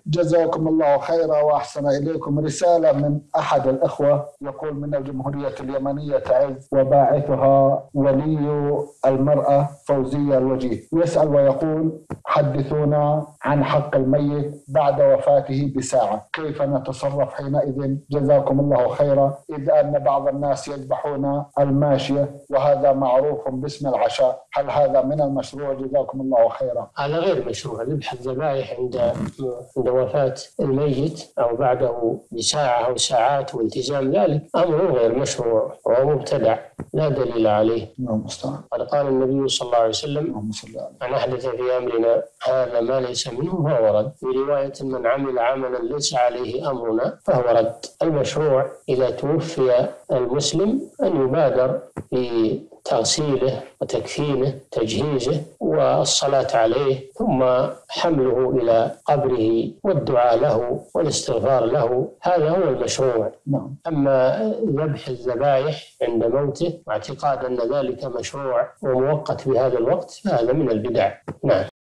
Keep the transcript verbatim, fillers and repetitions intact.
جزاكم الله خيرا وأحسن إليكم. رسالة من أحد الأخوة يقول: من الجمهورية اليمنية تعز، وباعثها ولي المرأة فوزية الوجيه، يسأل ويقول: حدثونا عن حق الميت بعد وفاته بساعة، كيف نتصرف حينئذ؟ جزاكم الله خيرا. إذ أن بعض الناس يذبحون الماشية وهذا معروف باسم العشاء، هل هذا من المشروع؟ جزاكم الله خيرا. هذا غير مشروع. ذبح الذبائح عند عند وفاة الميت أو بعده بساعة أو ساعات والتزام ذلك أمر غير مشروع وهو مبتدع لا دليل عليه. قد قال النبي صلى الله عليه وسلم: من أحدث في أمرنا هذا ما ليس منه فهو رد. في رواية: من عمل عملا ليس عليه أمرنا فهو رد. المشروع إذا توفي المسلم أن يبادر بتغسيله وتكفينه تجهيزه والصلاة عليه، ثم حمله إلى قبره والدعاء له والاستغفار له. هذا هو المشروع. أما ذبح الذبائح عند موته واعتقاد أن ذلك مشروع ومؤقت بهذا الوقت فهذا من البدع. نعم.